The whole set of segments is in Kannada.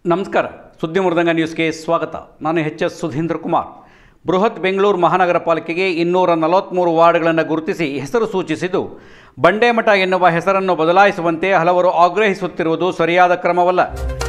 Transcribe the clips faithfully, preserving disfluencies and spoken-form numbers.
ನಮಸ್ಕಾರ. ಸುದ್ದಿ ಮೃದಂಗ ನ್ಯೂಸ್ಗೆ ಸ್ವಾಗತ. ನಾನು ಎಚ್ ಎಸ್ ಸುಧೀಂದ್ರ ಕುಮಾರ್. ಬೃಹತ್ ಬೆಂಗಳೂರು ಮಹಾನಗರ ಪಾಲಿಕೆಗೆ ಇನ್ನೂರ ನಲವತ್ತ್ಮೂರು ವಾರ್ಡ್ಗಳನ್ನು ಗುರುತಿಸಿ ಹೆಸರು ಸೂಚಿಸಿದ್ದು ಬಂಡೇಮಠ ಎನ್ನುವ ಹೆಸರನ್ನು ಬದಲಾಯಿಸುವಂತೆ ಹಲವರು ಆಗ್ರಹಿಸುತ್ತಿರುವುದು ಸರಿಯಾದ ಕ್ರಮವಲ್ಲ.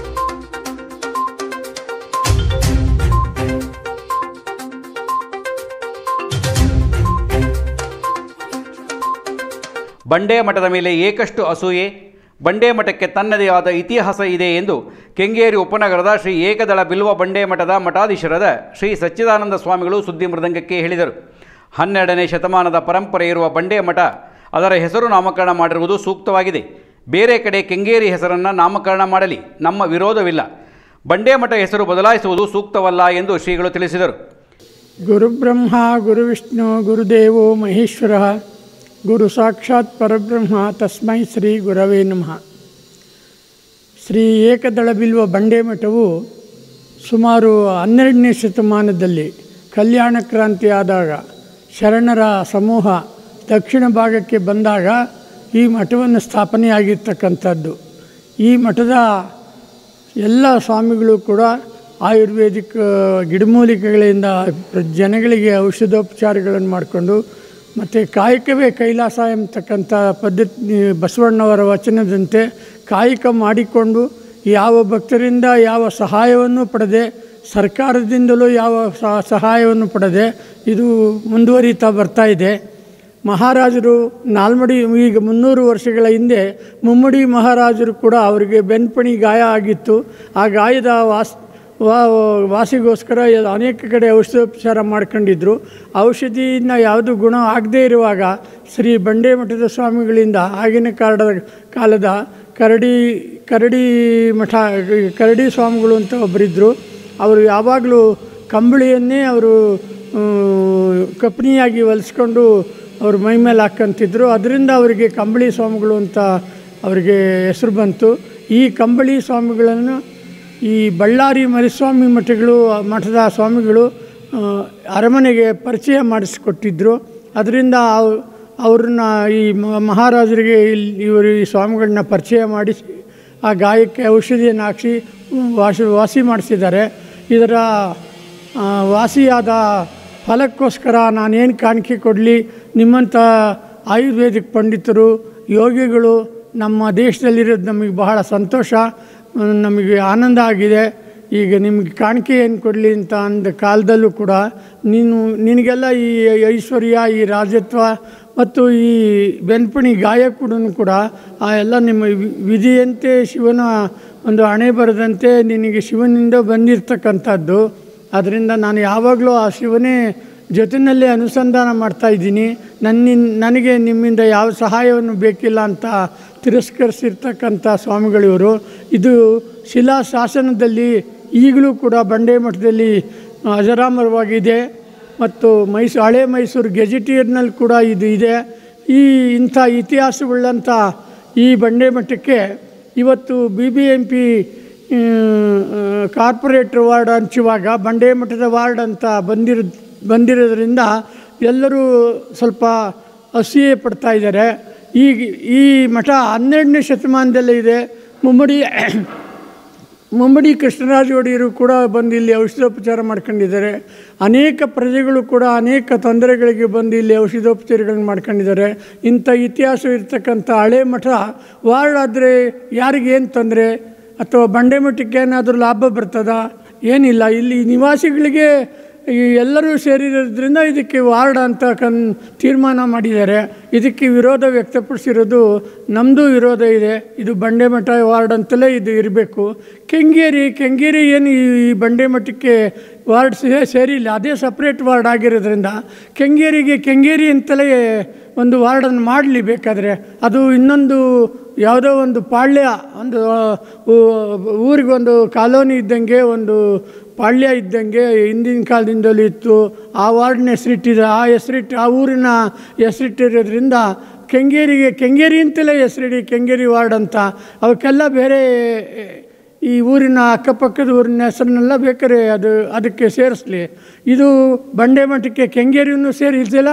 ಬಂಡೇಮಠದ ಮೇಲೆ ಏಕಷ್ಟು ಅಸೂಯೆ. ಬಂಡೇಮಠಕ್ಕೆ ತನ್ನದೇ ಆದ ಇತಿಹಾಸ ಇದೆ ಎಂದು ಕೆಂಗೇರಿ ಉಪನಗರದ ಶ್ರೀ ಏಕದಳ ಬಿಲ್ವ ಬಂಡೇಮಠದ ಮಠಾಧೀಶರಾದ ಶ್ರೀ ಸಚ್ಚಿದಾನಂದ ಸ್ವಾಮಿಗಳು ಸುದ್ದಿ ಮೃದಂಗಕ್ಕೆ ಹೇಳಿದರು. ಹನ್ನೆರಡನೇ ಶತಮಾನದ ಪರಂಪರೆ ಇರುವ ಬಂಡೇಮಠ ಅದರ ಹೆಸರು ನಾಮಕರಣ ಮಾಡಿರುವುದು ಸೂಕ್ತವಾಗಿದೆ. ಬೇರೆ ಕಡೆ ಕೆಂಗೇರಿ ಹೆಸರನ್ನು ನಾಮಕರಣ ಮಾಡಲಿ, ನಮ್ಮ ವಿರೋಧವಿಲ್ಲ. ಬಂಡೇಮಠ ಹೆಸರು ಬದಲಾಯಿಸುವುದು ಸೂಕ್ತವಲ್ಲ ಎಂದು ಶ್ರೀಗಳು ತಿಳಿಸಿದರು. ಗುರುಬ್ರಹ್ಮ ಗುರುವಿಷ್ಣು ಗುರುದೇವೋ ಮಹೇಶ್ವರ ಗುರು ಸಾಕ್ಷಾತ್ ಪರಬ್ರಹ್ಮ ತಸ್ಮೈ ಶ್ರೀ ಗುರವೇ ನಮಃ. ಶ್ರೀ ಏಕದಳ ಬಿಲ್ವ ಬಂಡೇಮಠವು ಸುಮಾರು ಹನ್ನೆರಡನೇ ಶತಮಾನದಲ್ಲಿ ಕಲ್ಯಾಣ ಕ್ರಾಂತಿ ಆದಾಗ ಶರಣರ ಸಮೂಹ ದಕ್ಷಿಣ ಭಾಗಕ್ಕೆ ಬಂದಾಗ ಈ ಮಠವನ್ನು ಸ್ಥಾಪನೆಯಾಗಿರ್ತಕ್ಕಂಥದ್ದು. ಈ ಮಠದ ಎಲ್ಲ ಸ್ವಾಮಿಗಳು ಕೂಡ ಆಯುರ್ವೇದಿಕ್ ಗಿಡಮೂಲಿಕೆಗಳಿಂದ ಜನಗಳಿಗೆ ಔಷಧೋಪಚಾರಗಳನ್ನು ಮಾಡಿಕೊಂಡು ಮತ್ತು ಕಾಯಕವೇ ಕೈಲಾಸ ಎಂಬತಕ್ಕಂಥ ಪದ್ಧತಿ ಬಸವಣ್ಣವರ ವಚನದಂತೆ ಕಾಯಕ ಮಾಡಿಕೊಂಡು ಯಾವ ಭಕ್ತರಿಂದ ಯಾವ ಸಹಾಯವನ್ನು ಪಡೆದೆ, ಸರ್ಕಾರದಿಂದಲೂ ಯಾವ ಸಹಾಯವನ್ನು ಪಡೆದೆ ಇದು ಮುಂದುವರಿತಾ ಬರ್ತಾ ಇದೆ. ಮಹಾರಾಜರು ನಾಲ್ಮಡಿ ಈಗ ಮುನ್ನೂರು ವರ್ಷಗಳ ಹಿಂದೆ ಮುಮ್ಮಡಿ ಮಹಾರಾಜರು ಕೂಡ ಅವರಿಗೆ ಬೆನ್ಪಣಿ ಗಾಯ ಆಗಿತ್ತು. ಆ ಗಾಯದ ವಾಸ್ ವಾ ವಾಸಿಗೋಸ್ಕರ ಅನೇಕ ಕಡೆ ಔಷಧೋಪಚಾರ ಮಾಡ್ಕೊಂಡಿದ್ರು. ಔಷಧಿಯಿಂದ ಯಾವುದು ಗುಣ ಆಗದೇ ಇರುವಾಗ ಶ್ರೀ ಬಂಡೇಮಠದ ಸ್ವಾಮಿಗಳಿಂದ ಆಗಿನ ಕಾಲದ ಕಾಲದ ಕರಡಿ ಕರಡಿ ಮಠ ಕರಡಿ ಸ್ವಾಮಿಗಳು ಅಂತ ಒಬ್ಬರಿದ್ದರು. ಅವರು ಯಾವಾಗಲೂ ಕಂಬಳಿಯನ್ನೇ ಅವರು ಕಪ್ನಿಯಾಗಿ ಹೊಲಿಸ್ಕೊಂಡು ಅವ್ರ ಮೈ ಮೇಲೆ ಹಾಕ್ಕಂತಿದ್ರು. ಅದರಿಂದ ಅವರಿಗೆ ಕಂಬಳಿ ಸ್ವಾಮಿಗಳು ಅಂತ ಅವರಿಗೆ ಹೆಸರು ಬಂತು. ಈ ಕಂಬಳಿ ಸ್ವಾಮಿಗಳನ್ನು ಈ ಬಳ್ಳಾರಿ ಮರಿಸ್ವಾಮಿ ಮಠಗಳು ಮಠದ ಸ್ವಾಮಿಗಳು ಅರಮನೆಗೆ ಪರಿಚಯ ಮಾಡಿಸಿಕೊಟ್ಟಿದ್ದರು. ಅದರಿಂದ ಅವ್ರನ್ನ ಈ ಮಹಾರಾಜರಿಗೆ ಇಲ್ಲಿ ಇವರು ಈ ಸ್ವಾಮಿಗಳನ್ನ ಪರಿಚಯ ಮಾಡಿಸಿ ಆ ಗಾಯಕ್ಕೆ ಔಷಧಿಯನ್ನು ಹಾಕಿಸಿ ವಾಸಿ ವಾಸಿ ಮಾಡಿಸಿದ್ದಾರೆ. ಇದರ ವಾಸಿಯಾದ ಫಲಕ್ಕೋಸ್ಕರ ನಾನೇನು ಕಾಣಿಕೆ ಕೊಡಲಿ, ನಿಮ್ಮಂಥ ಆಯುರ್ವೇದಿಕ್ ಪಂಡಿತರು ಯೋಗಿಗಳು ನಮ್ಮ ದೇಶದಲ್ಲಿರೋದು ನಮಗೆ ಬಹಳ ಸಂತೋಷ, ನಮಗೆ ಆನಂದ ಆಗಿದೆ. ಈಗ ನಿಮಗೆ ಕಾಣಿಕೆ ಏನು ಕೊಡಲಿ ಅಂತ ಅಂದ ಕಾಲದಲ್ಲೂ ಕೂಡ ನೀನು ನಿನಗೆಲ್ಲ ಈ ಐಶ್ವರ್ಯ, ಈ ರಾಜತ್ವ ಮತ್ತು ಈ ಬೆನ್ಪಣಿ ಗಾಯ ಕೂಡ ಕೂಡ ಆ ಎಲ್ಲ ನಿಮ್ಮ ವಿಧಿಯಂತೆ ಶಿವನ ಒಂದು ಹಣೆ ಬರದಂತೆ ನಿನಗೆ ಶಿವನಿಂದ ಬಂದಿರತಕ್ಕಂಥದ್ದು. ಅದರಿಂದ ನಾನು ಯಾವಾಗಲೂ ಆ ಶಿವನೇ ಜೊತೆಯಲ್ಲೇ ಅನುಸಂಧಾನ ಮಾಡ್ತಾಯಿದ್ದೀನಿ. ನನ್ನ ನನಗೆ ನಿಮ್ಮಿಂದ ಯಾವ ಸಹಾಯವನ್ನು ಬೇಕಿಲ್ಲ ಅಂತ ತಿರಸ್ಕರಿಸಿರ್ತಕ್ಕಂಥ ಸ್ವಾಮಿಗಳಿವರು. ಇದು ಶಿಲಾ ಶಾಸನದಲ್ಲಿ ಈಗಲೂ ಕೂಡ ಬಂಡೇಮಠದಲ್ಲಿ ಅಜರಾಮರವಾಗಿದೆ ಮತ್ತು ಮೈಸೂರು ಹಳೆ ಮೈಸೂರು ಗೆಜೆಟಿಯರ್ನಲ್ಲಿ ಕೂಡ ಇದು ಇದೆ. ಈ ಇಂಥ ಇತಿಹಾಸವುಳ್ಳಂಥ ಈ ಬಂಡೇಮಠಕ್ಕೆ ಇವತ್ತು B B M P corporator ward ಹಂಚುವಾಗ ಬಂಡೇಮಠದ ವಾರ್ಡ್ ಅಂತ ಬಂದಿರೋ ಬಂದಿರೋದ್ರಿಂದ ಎಲ್ಲರೂ ಸ್ವಲ್ಪ ಅಸೂಯೆ ಪಡ್ತಾ ಇದ್ದಾರೆ. ಈಗ ಈ ಮಠ ಹನ್ನೆರಡನೇ ಶತಮಾನದಲ್ಲೇ ಇದೆ. ಮುಮ್ಮಡಿ ಮುಮ್ಮಡಿ ಕೃಷ್ಣರಾಜ ಒಡೆಯರು ಕೂಡ ಬಂದು ಇಲ್ಲಿ ಔಷಧೋಪಚಾರ ಮಾಡ್ಕೊಂಡಿದ್ದಾರೆ. ಅನೇಕ ಪ್ರಜೆಗಳು ಕೂಡ ಅನೇಕ ತೊಂದರೆಗಳಿಗೆ ಬಂದು ಇಲ್ಲಿ ಔಷಧೋಪಚಾರಗಳನ್ನು ಮಾಡ್ಕೊಂಡಿದ್ದಾರೆ. ಇಂಥ ಇತಿಹಾಸ ಇರ್ತಕ್ಕಂಥ ಹಳೆ ಮಠ ವಾರ್ಡ್ ಆದರೆ ಯಾರಿಗೇನು ತೊಂದರೆ ಅಥವಾ ಬಂಡೇಮಠಕ್ಕೆ ಏನಾದರೂ ಲಾಭ ಬರ್ತದ? ಏನಿಲ್ಲ. ಇಲ್ಲಿ ನಿವಾಸಿಗಳಿಗೆ ಈ ಎಲ್ಲರೂ ಸೇರಿರೋದ್ರಿಂದ ಇದಕ್ಕೆ ವಾರ್ಡ್ ಅಂತ ಕನ್ ತೀರ್ಮಾನ ಮಾಡಿದ್ದಾರೆ. ಇದಕ್ಕೆ ವಿರೋಧ ವ್ಯಕ್ತಪಡಿಸಿರೋದು ನಮ್ಮದು ವಿರೋಧ ಇದೆ. ಇದು ಬಂಡೇಮಠ ವಾರ್ಡ್ ಅಂತಲೇ ಇದು ಇರಬೇಕು. ಕೆಂಗೇರಿ ಕೆಂಗೇರಿ ಏನು ಈ ಬಂಡೇಮಠಕ್ಕೆ ವಾರ್ಡ್ ಸೇರಿಲ್ಲ, ಅದೇ ಸಪ್ರೇಟ್ ವಾರ್ಡ್ ಆಗಿರೋದ್ರಿಂದ ಕೆಂಗೇರಿಗೆ ಕೆಂಗೇರಿ ಅಂತಲೇ ಒಂದು ವಾರ್ಡನ್ನು ಮಾಡಲಿ. ಬೇಕಾದರೆ ಅದು ಇನ್ನೊಂದು ಯಾವುದೋ ಒಂದು ಪಾಳ್ಯ, ಒಂದು ಊರಿಗೊಂದು ಕಾಲೋನಿ ಇದ್ದಂಗೆ, ಒಂದು ಪಾಳ್ಯ ಇದ್ದಂಗೆ ಹಿಂದಿನ ಕಾಲದಿಂದಲೂ ಇತ್ತು. ಆ ವಾರ್ಡ್ನ ಹೆಸರಿಟ್ಟಿದೆ. ಆ ಹೆಸರಿಟ್ಟು ಆ ಊರಿನ ಹೆಸರಿಟ್ಟಿರೋದ್ರಿಂದ ಕೆಂಗೇರಿಗೆ ಕೆಂಗೇರಿ ಅಂತಲೇ ಹೆಸರಿಡಿ, ಕೆಂಗೇರಿ ವಾರ್ಡ್ ಅಂತ. ಅವಕ್ಕೆಲ್ಲ ಬೇರೆ ಈ ಊರಿನ ಅಕ್ಕಪಕ್ಕದ ಊರಿನ ಹೆಸರನ್ನೆಲ್ಲ ಬೇಕಾದ್ರೆ ಅದು ಅದಕ್ಕೆ ಸೇರಿಸಲಿ. ಇದು ಬಂಡೇಮಠಕ್ಕೆ ಕೆಂಗೇರಿಯನ್ನು ಸೇರಿಸಿಲ್ಲ,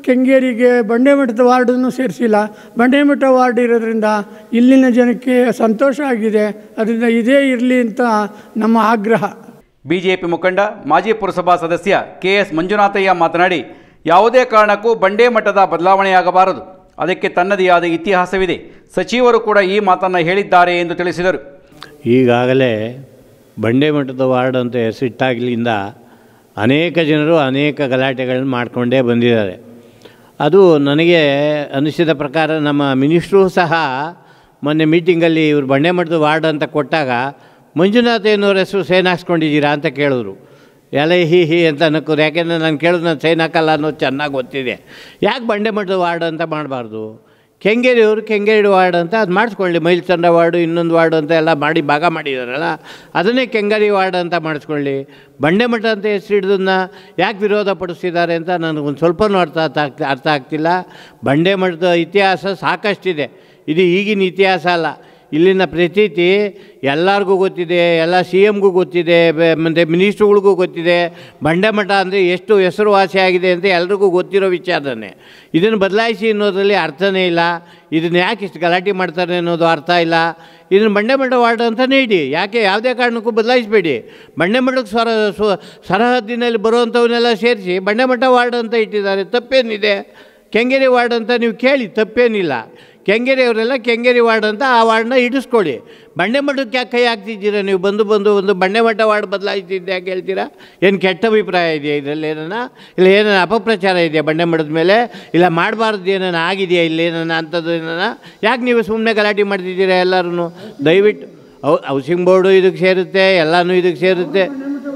ಕೆಂಗೇರಿಗೆ ಬಂಡೆಮಠದ ವಾರ್ಡನ್ನು ಸೇರಿಸಿಲ್ಲ. ಬಂಡೆಮಠ ವಾರ್ಡ್ ಇರೋದ್ರಿಂದ ಇಲ್ಲಿನ ಜನಕ್ಕೆ ಸಂತೋಷ ಆಗಿದೆ. ಅದರಿಂದ ಇದೇ ಇರಲಿ ಅಂತ ನಮ್ಮ ಆಗ್ರಹ. ಬಿಜೆಪಿ ಮುಖಂಡ ಮಾಜಿ ಪುರಸಭಾ ಸದಸ್ಯ ಕೆ ಎಸ್ ಮಂಜುನಾಥಯ್ಯ ಮಾತನಾಡಿ, ಯಾವುದೇ ಕಾರಣಕ್ಕೂ ಬಂಡೆಮಠದ ಬದಲಾವಣೆಯಾಗಬಾರದು, ಅದಕ್ಕೆ ತನ್ನದೇ ಆದ ಇತಿಹಾಸವಿದೆ. ಸಚಿವರು ಕೂಡ ಈ ಮಾತನ್ನು ಹೇಳಿದ್ದಾರೆ ಎಂದು ತಿಳಿಸಿದರು. ಈಗಾಗಲೇ ಬಂಡೆಮಠದ ವಾರ್ಡ್ ಅಂತ ಹೆಸರಿಟ್ಟಾಗಲಿಂದ ಅನೇಕ ಜನರು ಅನೇಕ ಗಲಾಟೆಗಳನ್ನು ಮಾಡಿಕೊಂಡೇ ಬಂದಿದ್ದಾರೆ. ಅದು ನನಗೆ ಅನಿಸಿದ ಪ್ರಕಾರ ನಮ್ಮ ಮಿನಿಸ್ಟ್ರು ಸಹ ಮೊನ್ನೆ ಮೀಟಿಂಗಲ್ಲಿ ಇವರು ಬಂಡೆಮಠದ ವಾರ್ಡ್ ಅಂತ ಕೊಟ್ಟಾಗ ಮಂಜುನಾಥಯ್ಯನವ್ರ ಹೆಸರು ಸೈನ್ ಹಾಕ್ಸ್ಕೊಂಡಿದ್ದೀರಾ ಅಂತ ಕೇಳಿದ್ರು. ಎಲ್ಲ ಹಿ ಹಿ ಅಂತ ಅನ್ನೋರು. ಯಾಕೆಂದರೆ ನಾನು ಕೇಳಿದ್ರು ನಾನು ಸೈನ್ ಹಾಕಲ್ಲ ಅನ್ನೋದು ಚೆನ್ನಾಗಿ ಗೊತ್ತಿದೆ. ಯಾಕೆ ಬಂಡೆಮಠದ ವಾರ್ಡ್ ಅಂತ ಮಾಡಬಾರ್ದು? ಕೆಂಗೇರಿಯವರು ಕೆಂಗೇರಿ ವಾರ್ಡ್ ಅಂತ ಅದು ಮಾಡಿಸ್ಕೊಳ್ಳಿ. ಮೈಲ್ಚಂದ್ರ ವಾರ್ಡು ಇನ್ನೊಂದು ವಾರ್ಡು ಅಂತ ಎಲ್ಲ ಮಾಡಿ ಭಾಗ ಮಾಡಿದಾರಲ್ಲ, ಅದನ್ನೇ ಕೆಂಗೇರಿ ವಾರ್ಡ್ ಅಂತ ಮಾಡಿಸ್ಕೊಳ್ಳಿ. ಬಂಡೆಮಠ ಅಂತ ಹೆಸರು ಹಿಡಿದನ್ನ ಯಾಕೆ ವಿರೋಧ ಪಡಿಸ್ತಿದ್ದಾರೆ ಅಂತ ನನಗೊಂದು ಸ್ವಲ್ಪನೂ ಅರ್ಥ ಆಗ್ತಾ ಅರ್ಥ ಆಗ್ತಿಲ್ಲ. ಬಂಡೆಮಠದ ಇತಿಹಾಸ ಸಾಕಷ್ಟಿದೆ. ಇದು ಈಗಿನ ಇತಿಹಾಸ ಅಲ್ಲ. ಇಲ್ಲಿನ ಪ್ರತೀತಿ ಎಲ್ಲರಿಗೂ ಗೊತ್ತಿದೆ, ಎಲ್ಲ ಸಿ ಎಮ್ಗೂ ಗೊತ್ತಿದೆ, ಮತ್ತು ಮಿನಿಸ್ಟ್ರುಗಳಿಗೂ ಗೊತ್ತಿದೆ. ಬಂಡೆಮಠ ಅಂದರೆ ಎಷ್ಟು ಹೆಸರುವಾಸಿಯಾಗಿದೆ ಅಂತ ಎಲ್ರಿಗೂ ಗೊತ್ತಿರೋ ವಿಚಾರನೇ. ಇದನ್ನು ಬದಲಾಯಿಸಿ ಅನ್ನೋದರಲ್ಲಿ ಅರ್ಥನೇ ಇಲ್ಲ. ಇದನ್ನು ಯಾಕೆ ಇಷ್ಟು ಗಲಾಟೆ ಮಾಡ್ತಾರೆ ಅನ್ನೋದು ಅರ್ಥ ಇಲ್ಲ. ಇದನ್ನು ಬಂಡೆಮಠ ವಾರ್ಡ್ ಅಂತಲೇ ಇಡಿ, ಯಾಕೆ ಯಾವುದೇ ಕಾರಣಕ್ಕೂ ಬದಲಾಯಿಸಬೇಡಿ. ಬಂಡೆಮಠಕ್ಕೆ ಸ್ವರ ಸ್ವ ಸರಹದ್ದಿನಲ್ಲಿ ಬರುವಂಥವನ್ನೆಲ್ಲ ಸೇರಿಸಿ ಬಂಡೆಮಠ ವಾರ್ಡ್ ಅಂತ ಇಟ್ಟಿದ್ದಾರೆ, ತಪ್ಪೇನಿದೆ? ಕೆಂಗೇರಿ ವಾರ್ಡ್ ಅಂತ ನೀವು ಕೇಳಿ, ತಪ್ಪೇನಿಲ್ಲ. ಕೆಂಗೇರಿಯವರೆಲ್ಲ ಕೆಂಗೇರಿ ವಾರ್ಡ್ ಅಂತ ಆ ವಾರ್ಡನ್ನ ಇಡಿಸ್ಕೊಳ್ಳಿ. ಬಂಡೆಮಠಕ್ಕೆ ಯಾಕೆ ಕೈ ಹಾಕ್ತಿದ್ದೀರಾ ನೀವು? ಬಂದು ಬಂದು ಒಂದು ಬಂಡೆಮಠ ವಾರ್ಡ್ ಬದಲಾಯಿಸಿದ್ದೆ ಯಾಕೆ ಹೇಳ್ತೀರಾ? ಏನು ಕೆಟ್ಟ ಅಭಿಪ್ರಾಯ ಇದೆಯಾ ಇದರಲ್ಲಿ? ಏನನ್ನ ಇಲ್ಲ ಏನನ್ನ ಅಪಪ್ರಚಾರ ಇದೆಯಾ ಬಂಡೆಮಠದ ಮೇಲೆ? ಇಲ್ಲ ಮಾಡಬಾರ್ದು ಏನನ್ನ ಆಗಿದೆಯಾ ಇಲ್ಲಿ ಏನನ್ನ ಅಂಥದ್ದು ಏನನ್ನ? ಯಾಕೆ ನೀವು ಸುಮ್ಮನೆ ಗಲಾಟೆ ಮಾಡ್ತಿದ್ದೀರಾ ಎಲ್ಲರೂ? ದಯವಿಟ್ಟು ಹೌ ಹೌಸಿಂಗ್ ಬೋರ್ಡು ಇದಕ್ಕೆ ಸೇರುತ್ತೆ, ಎಲ್ಲನೂ ಇದಕ್ಕೆ ಸೇರುತ್ತೆ.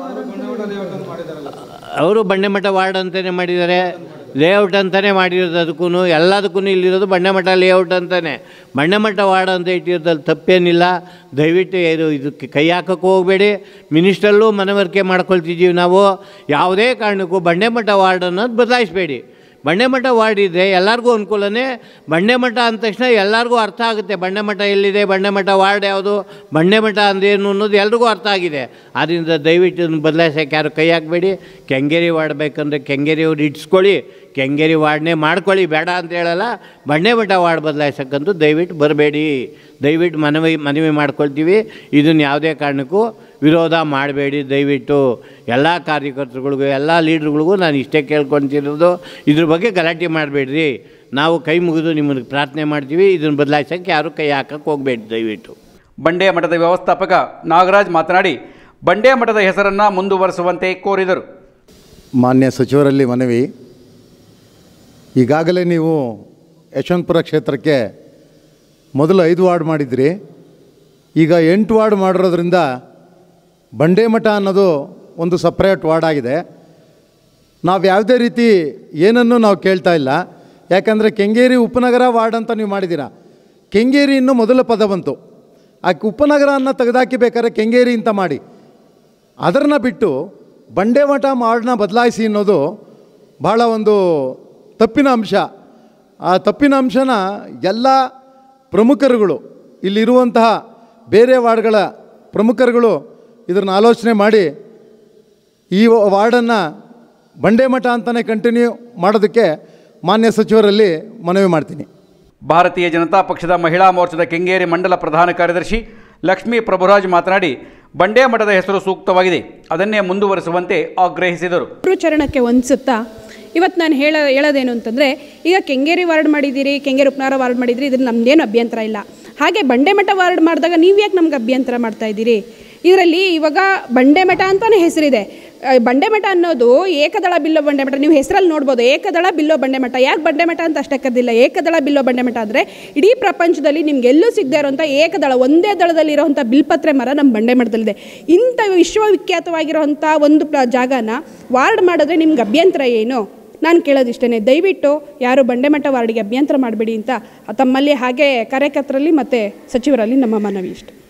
ಅವರು ಬಂಡೆಮಠ ವಾರ್ಡ್ ಅಂತಲೇ ಮಾಡಿದ್ದಾರೆ, ಲೇಔಟ್ ಅಂತಲೇ ಮಾಡಿರೋದು. ಅದಕ್ಕೂ ಎಲ್ಲದಕ್ಕೂ ಇಲ್ಲಿರೋದು ಬಂಡೆಮಠ ಲೇಔಟ್ ಅಂತಲೇ. ಬಂಡೆಮಠ ವಾರ್ಡ್ ಅಂತ ಇಟ್ಟಿರೋದ್ರಲ್ಲಿ ತಪ್ಪೇನಿಲ್ಲ. ದಯವಿಟ್ಟು ಇದು ಇದಕ್ಕೆ ಕೈ ಹಾಕೋಕ್ಕೆ ಹೋಗಬೇಡಿ. ಮಿನಿಸ್ಟ್ರಲ್ಲೂ ಮನವರಿಕೆ ಮಾಡ್ಕೊಳ್ತಿದ್ದೀವಿ ನಾವು. ಯಾವುದೇ ಕಾರಣಕ್ಕೂ ಬಂಡೆಮಠ ವಾರ್ಡ್ ಅನ್ನೋದು ಬದಲಾಯಿಸಬೇಡಿ. ಬಂಡೆಮಠ ವಾರ್ಡ್ ಇದ್ದರೆ ಎಲ್ಲರಿಗೂ ಅನುಕೂಲನೇ. ಬಂಡೆಮಠ ಅಂದ ತಕ್ಷಣ ಎಲ್ಲರಿಗೂ ಅರ್ಥ ಆಗುತ್ತೆ. ಬಂಡೆಮಠ ಎಲ್ಲಿದೆ, ಬಂಡೆಮಠ ವಾರ್ಡ್ ಯಾವುದು, ಬಂಡೆಮಠ ಅಂದೇನು ಅನ್ನೋದು ಎಲ್ರಿಗೂ ಅರ್ಥ ಆಗಿದೆ. ಆದ್ದರಿಂದ ದಯವಿಟ್ಟು ಇದನ್ನು ಬದಲಾಯಿಸೋಕ್ಕೆ ಯಾರು ಕೈ ಹಾಕಬೇಡಿ. ಕೆಂಗೇರಿ ವಾರ್ಡ್ ಬೇಕಂದರೆ ಕೆಂಗೇರಿಯವ್ರು ಇಟ್ಸ್ಕೊಳ್ಳಿ, ಕೆಂಗೇರಿ ವಾರ್ಡ್ನೇ ಮಾಡ್ಕೊಳ್ಳಿ, ಬೇಡ ಅಂತ ಹೇಳಲ್ಲ. ಬಂಡೆಮಠ ವಾರ್ಡ್ ಬದಲಾಯಿಸೋಕ್ಕಂತೂ ದಯವಿಟ್ಟು ಬರಬೇಡಿ. ದಯವಿಟ್ಟು ಮನವಿ ಮನವಿ ಮಾಡ್ಕೊಳ್ತೀವಿ. ಇದನ್ನು ಯಾವುದೇ ಕಾರಣಕ್ಕೂ ವಿರೋಧ ಮಾಡಬೇಡಿ. ದಯವಿಟ್ಟು ಎಲ್ಲ ಕಾರ್ಯಕರ್ತರುಗಳಿಗೂ ಎಲ್ಲ ಲೀಡ್ರುಗಳಿಗೂ ನಾನು ಇಷ್ಟೇ ಕೇಳ್ಕೊತಿರೋದು, ಇದ್ರ ಬಗ್ಗೆ ಗಲಾಟೆ ಮಾಡಬೇಡ್ರಿ. ನಾವು ಕೈ ಮುಗಿದು ನಿಮ್ಮನ್ನು ಪ್ರಾರ್ಥನೆ ಮಾಡ್ತೀವಿ. ಇದನ್ನು ಬದಲಾಯಿಸೋಕ್ಕೆ ಯಾರೂ ಕೈ ಹಾಕಕ್ಕೆ ಹೋಗಬೇಡಿ ದಯವಿಟ್ಟು. ಬಂಡೆ ಮಠದ ವ್ಯವಸ್ಥಾಪಕ ನಾಗರಾಜ್ ಮಾತನಾಡಿ, ಬಂಡೆ ಮಠದ ಹೆಸರನ್ನು ಮುಂದುವರಿಸುವಂತೆ ಕೋರಿದರು. ಮಾನ್ಯ ಸಚಿವರಲ್ಲಿ ಮನವಿ, ಈಗಾಗಲೇ ನೀವು ಯಶವಂತಪುರ ಕ್ಷೇತ್ರಕ್ಕೆ ಮೊದಲು ಐದು ವಾರ್ಡ್ ಮಾಡಿದ್ರಿ, ಈಗ ಎಂಟು ವಾರ್ಡ್ ಮಾಡಿರೋದ್ರಿಂದ ಬಂಡೆಮಠ ಅನ್ನೋದು ಒಂದು ಸಪ್ರೇಟ್ ವಾರ್ಡ್ ಆಗಿದೆ. ನಾವು ಯಾವುದೇ ರೀತಿ ಏನನ್ನೂ ನಾವು ಕೇಳ್ತಾ ಇಲ್ಲ. ಯಾಕಂದರೆ ಕೆಂಗೇರಿ ಉಪನಗರ ವಾರ್ಡ್ ಅಂತ ನೀವು ಮಾಡಿದ್ದೀರಾ. ಕೆಂಗೇರಿ ಇನ್ನೂ ಮೊದಲ ಪದ ಬಂತು. ಆ ಉಪನಗರ ಅನ್ನು ತೆಗೆದಾಕಿ ಬೇಕಾದ್ರೆ ಕೆಂಗೇರಿ ಅಂತ ಮಾಡಿ, ಅದನ್ನು ಬಿಟ್ಟು ಬಂಡೆಮಠ ವಾರ್ಡ್ನ ಬದಲಾಯಿಸಿ ಅನ್ನೋದು ಭಾಳ ಒಂದು ತಪ್ಪಿನ ಅಂಶ. ಆ ತಪ್ಪಿನ ಅಂಶನ ಎಲ್ಲ ಪ್ರಮುಖರುಗಳು, ಇಲ್ಲಿರುವಂತಹ ಬೇರೆ ವಾರ್ಡ್ಗಳ ಪ್ರಮುಖರುಗಳು ಇದನ್ನು ಆಲೋಚನೆ ಮಾಡಿ ಈ ವಾರ್ಡನ್ನು ಬಂಡೆಮಠ ಅಂತಲೇ ಕಂಟಿನ್ಯೂ ಮಾಡೋದಕ್ಕೆ ಮಾನ್ಯ ಸಚಿವರಲ್ಲಿ ಮನವಿ ಮಾಡ್ತೀನಿ. ಭಾರತೀಯ ಜನತಾ ಪಕ್ಷದ ಮಹಿಳಾ ಮೋರ್ಚಾದ ಕೆಂಗೇರಿ ಮಂಡಲ ಪ್ರಧಾನ ಕಾರ್ಯದರ್ಶಿ ಲಕ್ಷ್ಮೀ ಪ್ರಭುರಾಜ್ ಮಾತನಾಡಿ, ಬಂಡೆ ಮಠದ ಹೆಸರು ಸೂಕ್ತವಾಗಿದೆ, ಅದನ್ನೇ ಮುಂದುವರಿಸುವಂತೆ ಆಗ್ರಹಿಸಿದರು. ಚರಣಕ್ಕೆ ಹೊಂದಿಸುತ್ತಾ ಇವತ್ತು ನಾನು ಹೇಳ ಹೇಳೋದೇನು ಅಂತಂದರೆ, ಈಗ ಕೆಂಗೇರಿ ವಾರ್ಡ್ ಮಾಡಿದ್ದೀರಿ, ಕೆಂಗೇರಿ ಉಪನಗರ ವಾರ್ಡ್ ಮಾಡಿದ್ದೀರಿ, ಇದ್ರಲ್ಲಿ ನಮ್ಮದೇನು ಅಭ್ಯಂತರ ಇಲ್ಲ. ಹಾಗೆ ಬಂಡೆಮಠ ವಾರ್ಡ್ ಮಾಡಿದಾಗ ನೀವು ಯಾಕೆ ನಮ್ಗೆ ಅಭ್ಯಂತರ ಮಾಡ್ತಾ ಇದ್ದೀರಿ? ಇದರಲ್ಲಿ ಇವಾಗ ಬಂಡೆಮಠ ಅಂತಲೇ ಹೆಸರಿದೆ. ಬಂಡೆಮಠ ಅನ್ನೋದು ಏಕದಳ ಬಿಲ್ಲೋ ಬಂಡೆಮಠ, ನೀವು ಹೆಸರಲ್ಲಿ ನೋಡ್ಬೋದು, ಏಕದಳ ಬಿಲ್ಲೋ ಬಂಡೆಮಠ. ಯಾಕೆ ಬಂಡೆಮಠ ಅಂತ ಅಷ್ಟೇ ಕರೆದಿಲ್ಲ, ಏಕದಳ ಬಿಲ್ಲೋ ಬಂಡೆಮಠ ಅಂದರೆ ಇಡೀ ಪ್ರಪಂಚದಲ್ಲಿ ನಿಮಗೆಲ್ಲೂ ಸಿಗದೇ ಇರೋಂಥ ಏಕದಳ, ಒಂದೇ ದಳದಲ್ಲಿರೋಂಥ ಬಿಲ್ಪತ್ರೆ ಮರ ನಮ್ಮ ಬಂಡೆಮಠದಲ್ಲಿದೆ. ಇಂಥ ವಿಶ್ವವಿಖ್ಯಾತವಾಗಿರೋಂಥ ಒಂದು ಪ್ರ ಜಾಗನ ವಾರ್ಡ್ ಮಾಡಿದ್ರೆ ನಿಮ್ಗೆ ಅಭ್ಯಂತರ ಏನು? ನಾನು ಕೇಳೋದಿಷ್ಟೇ, ದಯವಿಟ್ಟು ಯಾರು ಬಂಡೆಮಠ ವಾರ್ಡಿಗೆ ಅಭ್ಯಂತರ ಮಾಡಬೇಡಿ ಅಂತ ತಮ್ಮಲ್ಲಿ ಹಾಗೆ ಕಾರ್ಯಕರ್ತರಲ್ಲಿ ಮತ್ತು ಸಚಿವರಲ್ಲಿ ನಮ್ಮ ಮನವಿ ಇಷ್ಟ.